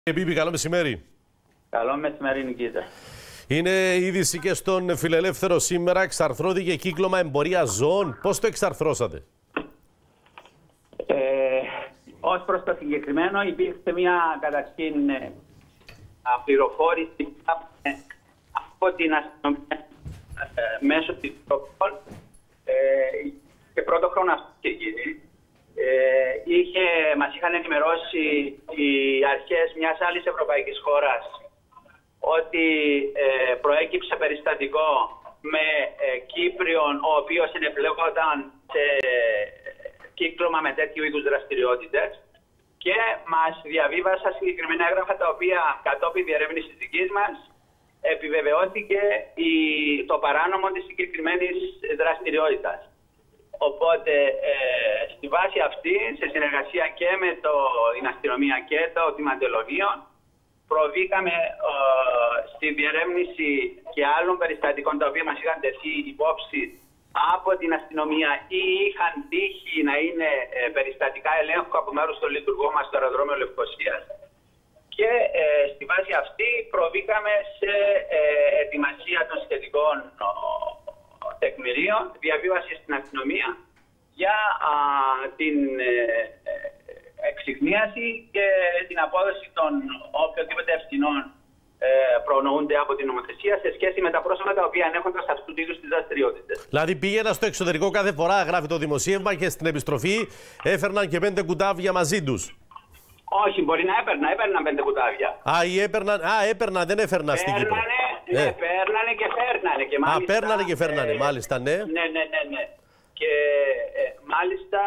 Επίπη, καλό μεσημέρι. Καλό μεσημέρι, Νικήτα. Είναι είδηση και στον Φιλελεύθερο σήμερα. Εξαρθρώθηκε κύκλωμα εμπορία ζώων. Πώς το εξαρθρώσατε? Ως προς το συγκεκριμένο, υπήρξε μια καταρχήν πληροφόρηση από την αστυνομία μέσω της Europol και πρώτο χρόνο αυτό είχε γίνει. Μας είχαν ενημερώσει οι αρχές μιας άλλης ευρωπαϊκής χώρας ότι προέκυψε περιστατικό με Κύπριον, ο οποίος ενεπλέκονταν σε κύκλωμα με τέτοιου είδους δραστηριότητες, και μας διαβίβασα συγκεκριμένα έγγραφα τα οποία κατόπιν διερεύνησης δικής μας επιβεβαιώθηκε το παράνομο της συγκεκριμένης δραστηριότητας. Οπότε, στη βάση αυτή, σε συνεργασία και με την αστυνομία και το Τμήμα Τελωνίων, προβήκαμε στη διερεύνηση και άλλων περιστατικών τα οποία μας είχαν τεθεί υπόψη από την αστυνομία ή είχαν τύχει να είναι περιστατικά ελέγχου από μέρους των λειτουργών μας στο αεροδρόμιο Λευκωσίας. Και στη βάση αυτή προβήκαμε σε ετοιμασία των σχετικών τεκμηρίων, διαβίβαση στην αστυνομία για την εξιχνίαση και την απόδοση των οποιοδήποτε ευθυνών προνοούνται από την νομοθεσία σε σχέση με τα πρόσωπα τα οποία ανέχονται σε αυτού του είδους τις δραστηριότητες. Δηλαδή πήγαιναν στο εξωτερικό κάθε φορά, γράφει το δημοσίευμα, και στην επιστροφή έφερναν και 5 κουτάβια μαζί τους. Όχι, μπορεί να έπαιρναν 5 κουτάβια. Έπαιρναν, δεν έφερναν στην Κύπρο. Ναι, παίρνανε και φέρνανε. Και μάλιστα, παίρνανε και φέρνανε, μάλιστα, ναι. Ναι. Και μάλιστα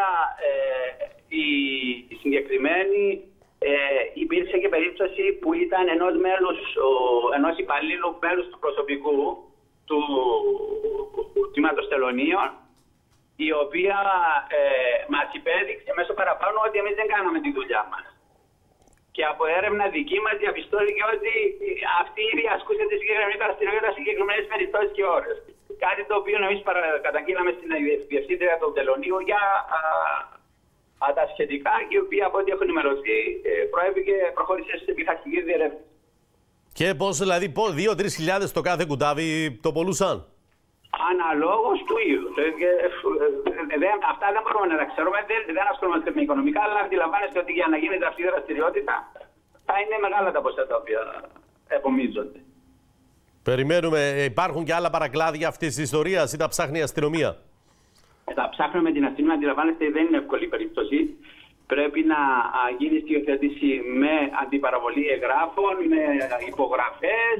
η συγκεκριμένη υπήρξε και περίπτωση που ήταν ενός υπαλλήλου μέλους του προσωπικού του Τμήματος Τελωνίων, η οποία μας υπέδειξε μέσω παραπάνω ότι εμείς δεν κάναμε τη δουλειά μας. Και από έρευνα δική μας διαπιστώθηκε ότι αυτή ήδη ασκούσε τη συγκεκριμένη δραστηριότητα σε συγκεκριμένες περιπτώσεις και ώρες. Κάτι το οποίο εμείς καταγγείλαμε στην Διευθύντρια του Τελωνίου για τα σχετικά, και η οποία από ό,τι έχω ενημερωθεί προχώρησε σε πειθαρχική διερεύνηση. Και πώς, δηλαδή, 2-3 χιλιάδες το κάθε κουτάβι το πωλούσαν? Αναλόγως του είδους. Αυτά δεν μπορούμε να τα ξέρουμε, δεν ασχολούμαστε με οικονομικά, αλλά αντιλαμβάνεστε ότι για να γίνεται αυτή η δραστηριότητα θα είναι μεγάλα τα ποσά τα οποία επομίζονται. Περιμένουμε. Υπάρχουν και άλλα παρακλάδια αυτής της ιστορίας ή τα ψάχνει η αστυνομία? Τα ψάχνουμε με την αστυνομία, αντιλαμβάνεστε, δεν είναι εύκολη περίπτωση. Πρέπει να γίνει στοιχειοθέτηση με αντιπαραβολή εγγράφων, με υπογραφές.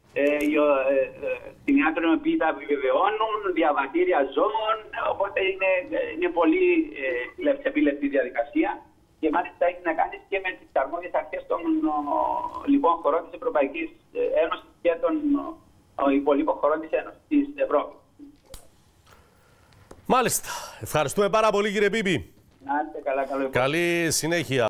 Στην ιατρονομική τα επιβεβαιώνουν, διαβατήρια ζώων, οπότε είναι πολύ λεπτεπίλεπτη διαδικασία, και μάλιστα έχει να κάνει και με τις αρμόδιες αρχές των λοιπόν χωρών της Ευρωπαϊκής Ένωσης και των υπολείπων χωρών της Ένωσης της Ευρώπης. Μάλιστα. Ευχαριστούμε πάρα πολύ, κύριε Πίπη. Να είστε καλά, καλό. Καλή συνέχεια.